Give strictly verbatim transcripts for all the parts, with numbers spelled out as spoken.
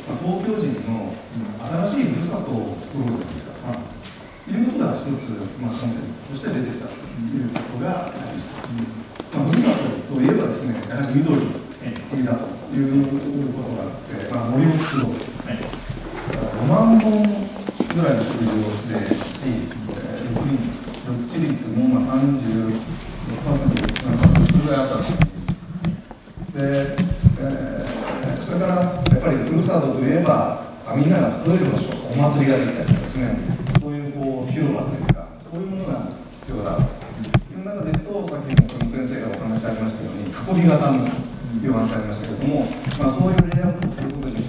まあ、東京人の新しいふるさとを作ろうじゃないかということが一つ、まあ、コンセプトとして出てきたということがありました。まあ、ふるさとといえばですね、やはり緑だということがあって、まあ、森を作ろうと、ごまんぼんぐらいの植樹をしてし、緑地率もまあさんじゅうろくパーセント、なんかそれぐらいあったんですよ。で、えー、それからやっぱりふるさとといえば、みんなが集える場所、お祭りができたりとかですね、そういうこう広場というか、そういうものが必要だという中で言うと、さっきも先生がお話しありましたように、囲み型のという話ありましたけれども、まあ、そういうレイアウトをすることによって、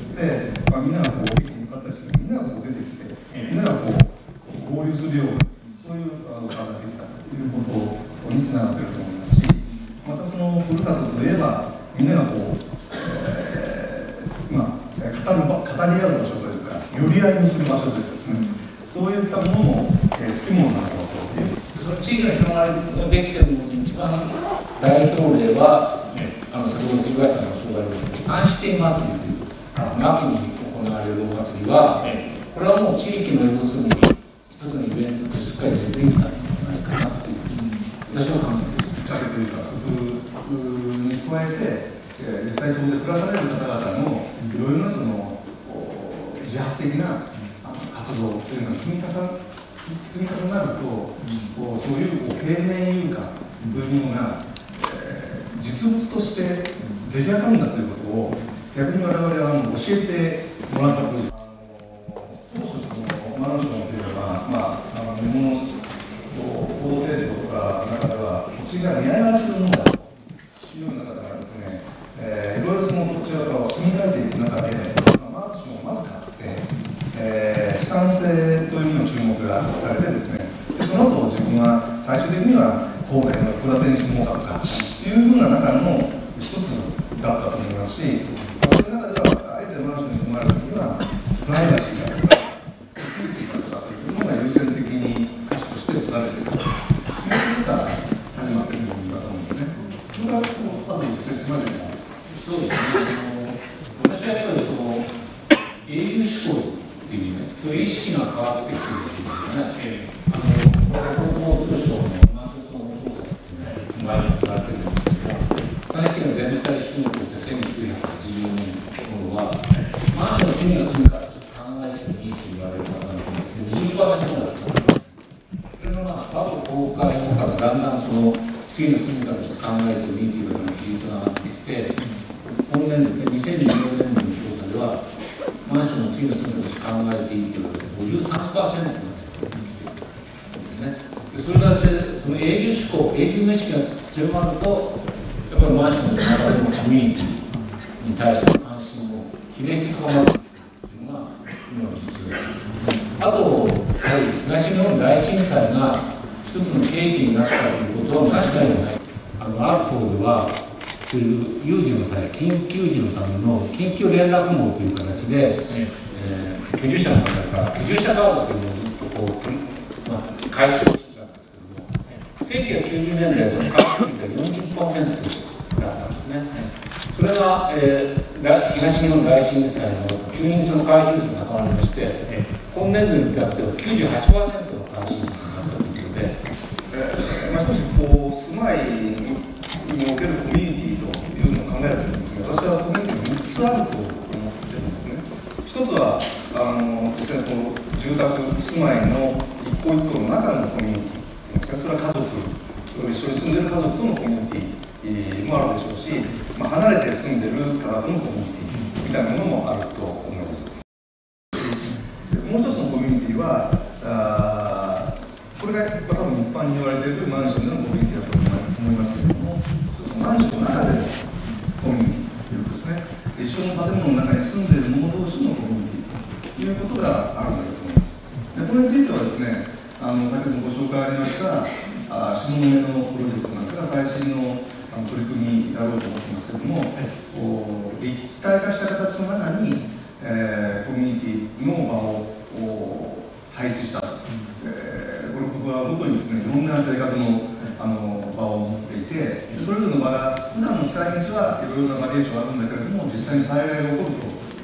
まあ、みんながこう駅に向かったりする、みんながこう出てきて、みんながこう合流するような、そういう場ができたということにつながっていると思いますし、またそのふるさとといえば、みんながこう、えー、まあ、語る語り合う場所というか、寄り合いをする場所というかですね、そういったものも、えー、つきものなのだという。 その地域の広がりができているのに一番代表例は、あの先ほど藤ヶ谷さんが紹介した三四天祭りという秋に行われるお祭りは、これはもう地域の要するに一つのイベントとしっかり根付いたんじゃないかなというふうに私は考えています。 というか工夫に加えて、えー、実際そこで暮らされる方々のいろいろなその自発的な活動というのが積み重な積み重なると、こうそういうこう経年優化というものが、えー、実物として出来上がるんだということを逆に我々は教えてもらったプロジェクト。当初そのマンションというのは、まあ、あの日本の高度成長とかの中では土地が見合いするものだというような中からですね、えー、いろいろその土地を住み替えていく中で、まあ、マンションをまず買って、えー、資産性というのに注目がされてですね、でその後自分は最終的には神戸の戸建てに住もうかとかいうふうな中の一つだったと思いますし、まあ、そういう中ではあえてマンションに住まれるときはプライバシーだとかセキュリティだとかというのが優先的に価値として置かれているということが始まっているんだと思うんですね。それは多分実際までもそうですね。あの私はやっぱりその永住志向っていうね、そういう意識が変わってきているんですよね。あの国交通省のマンション調査っていうのが前に行われているんですけども、産地の全体収入としてせんきゅうひゃくはちじゅうねん頃は、マンションの次の住むからちょっと考えてもいいと言われる方の比率で にじゅっパーセント だったんです。それのまあバブル崩壊後からだんだんその次の住み方として考えてもいいという方の比率が上がってきて、今年度にせんにじゅうよねん度の調査では、マンションの次の住み方として考えていいというのが ごじゅうさんパーセント まで来ているんですね。でそれがその永住志向、永住の意識が強まると、やっぱりマンションの中でもコミュニティに対しての関心も比例して高まるというのが今の実情です。あと、やはり東日本大震災が一つの契機になったということは確かにない。あのある党では、そういう有事の際、緊急時のための緊急連絡網という形で、えー、居住者の方から居住者カードというのをずっとこう、まあ、回収をしてたんですけども、せんきゅうひゃくきゅうじゅうねんだいその回収率が よんじゅっパーセント だったんですね。それが、えー、東日本大震災の急にその回収率が高まりまして、今年度に至っては きゅうじゅうはちパーセント の回収率になったということで、 えーまあ、少しこう住まいにおけるコミュニティというのを考えると思うんですが、私はコミュニティがみっつあると思ってるんですね。一つはあの実際こう住宅住まいの一個一個の中のコミュニティ、それは家族、一緒に住んでる家族とのコミュニティもあるでしょうし、まあ、離れて住んでる方とのコミュニティみたいなものもあると思います。もう一つのコミュニティは、あこれが多分一般に言われているマンションでのコミュニティだと思いますけれども、マンションの中でのコミュニティということですね。一緒の建物の中に住んでいる者同士のコミュニティということがあるんだと思います。でこれについてはですね、あの先ほどご紹介ありましたあ下根のプロジェクトなんかが最新のあの取り組みだろうと思ってますけれども、こう立体化した形の中に、えー、コミュニティの場を配置した、えー、これ僕は本当にですね、いろんな性格のあの場を持っていて、それぞれの場が普段の使い道はいろいろなバリエーションがあるんだけれども、実際に災害が起こると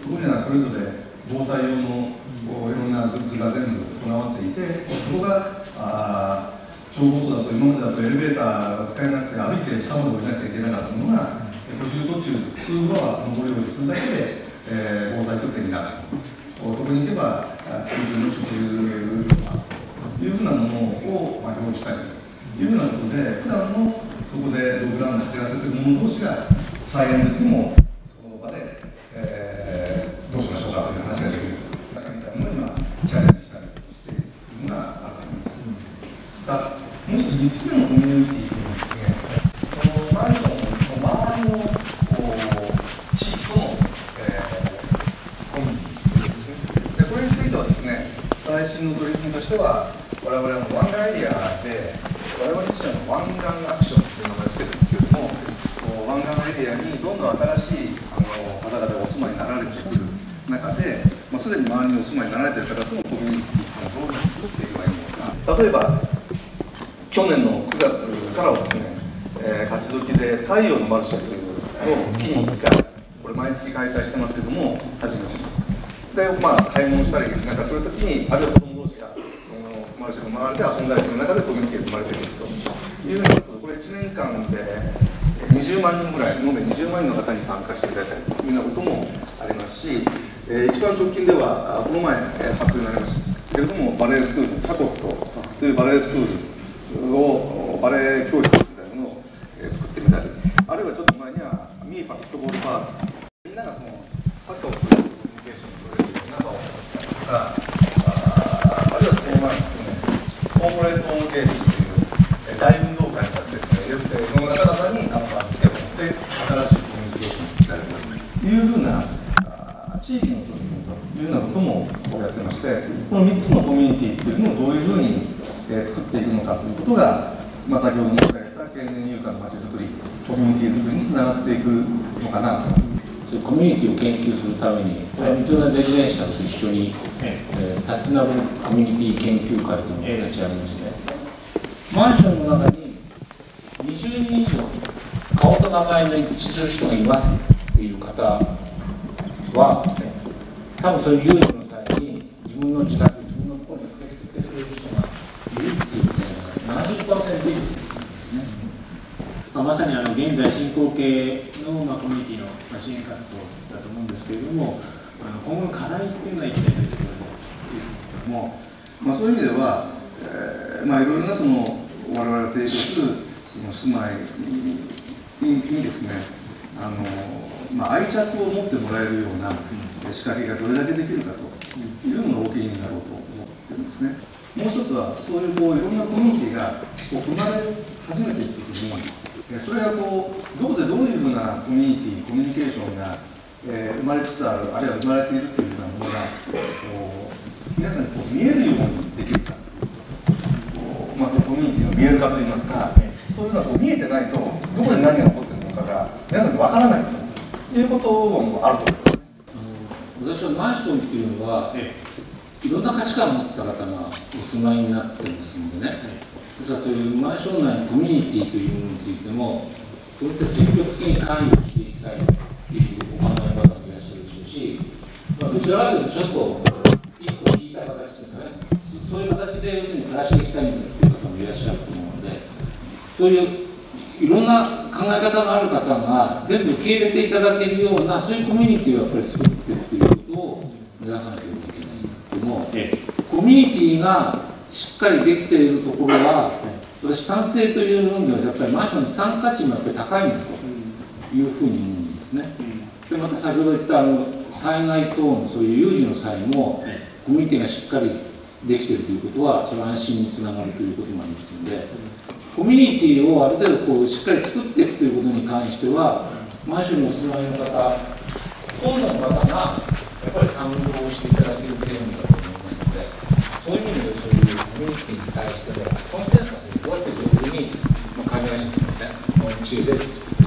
そこにはそれぞれ防災用のこういろんなグッズが全部備わっていて、そこがあ超高層だと今までだとエレベーターが使えなくて歩いて下まで降りなきゃいけなかったのが、途中途中数フロア上り下りするだけで、えー、防災拠点になる。そこに行けば緊急の食事というふうなものを、まあ、用意したいというふうなことで、普段のそこでドッグランナー知らせている者同士が災害の時にもその場で、えー、どうしましょうかという話ができるというみたいなものに今チャレンジしたりしているのがあると思います。がもう一つみっつ目のコミュニティというのはですね、このマンションの周りの地域との、えー、コミュニティですね。でこれについてはですね、最新の取り組みとしては、我々の湾岸エリアで我々自身の湾岸アクションという名前をつけてるんですけれども、湾岸エリアにどんどん新しいあの方々がお住まいになられてくる中で、まあ、すでに周りにお住まいになられている方とのコミュニティというのをどういうふうに作っていけばいいのか。例えば去年のくがつからはですね、えー、勝どきで太陽のマルシェというのを月にいっかい、これ毎月開催してますけども、始めてます。で、まあ、買い物したりなんかするときに、あるいは子供同士がそのマルシェの周りで遊んだりする中でコミュニティが生まれてくるというふうに、これいちねんかんでにじゅうまんにんぐらい、延べにじゅうまんにんの方に参加していただいたりというようなこともありますし、えー、一番直近では、この前、えー、発表になりましたけれども、バレエスクール、チャコットというバレエスクールをバレエ教室みたいなのを作ってみたり、あるいはちょっと前にはミーファフットボールパーク、みんながそのサッカーをするコミュニケーションを取れるような場を作ったりとか、あ, あるいはこの前ですね、コーポレートゲームスという大運動会があってですね、いろんな方々にあの場に来てもらって新しいコミュニケーションを作ったりというふうな地域の取り組みというようなこともやってまして、このみっつのコミュニティというのをどういうふうにえー、作っていくのかということが、まあ、先ほど申し上げた経年有価のまちづくり、コミュニティづくりにつながっていくのかなと。 そういうコミュニティを研究するために、三浦レジデンシャルと一緒に、えー、サステナブルコミュニティ研究会というのを立ち上げまして、マンションの中ににじゅうにん以上顔と名前の一致する人がいますっていう方は、多分そういう有事の際に自分の自宅、自分のところに駆けつけてくれる人がいるっていうね、ななじゅっパーセント いるんですね。 まあ、まさにあの現在進行形の、まあ、コミュニティの支援活動だと思うんですけれども、あの今後の課題っていうのは一体どういうところでも、 まあ、そういう意味では、えーまあ、いろいろなその我々が提供するその住まいににですね、あの、まあ、愛着を持ってもらえるような仕掛けがどれだけできるかというのが大きいんだろうと思ってるんですね。もう一つは、そういうこういろんなコミュニティがこう生まれ始めていくときに、それがこうどこでどういうふうなコミュニティ、コミュニケーションが、えー、生まれつつある、あるいは生まれているというようなものが、こう皆さんにこう見えるようにできるか、こうまあ、そのコミュニティの見える化といいますか、そういうのがこう見えてないと、どこで何が起こっているのかが皆さんに分からないということもあると思います。 私はマンションっていうのは、ええ、いろんな価値観を持った方がお住まいになってますのでね、ええ、ですからそういうマンション内のコミュニティというものについても、こういった積極的に関与していきたいというお考え方もいらっしゃるでしょうし、まあ、どちらかというとちょっと一歩引いた形というかね、そういう形で要するに暮らしていきたいんだという方もいらっしゃると思うので、そういういろんな考え方のある方が全部受け入れていただけるような、そういうコミュニティをやっぱり作っていくということを目指さなければいけないんだけども、ええ、コミュニティがしっかりできているところは、私賛成という部分ではやっぱりマンションの資産価値もやっぱり高いんだというふうに思うんですね。でまた先ほど言ったあの災害等のそういう有事の際もコミュニティがしっかりできているということは、それは安心につながるということもありますので、コミュニティをある程度こうしっかり作っていくということに関しては、マンションにお住まいの方、ほとんどの方がやっぱり賛同していただける点だと思いますので、そういう意味でそういうコミュニティに対してのコンセンサスにどうやって上手に管理会社のね、知恵で作って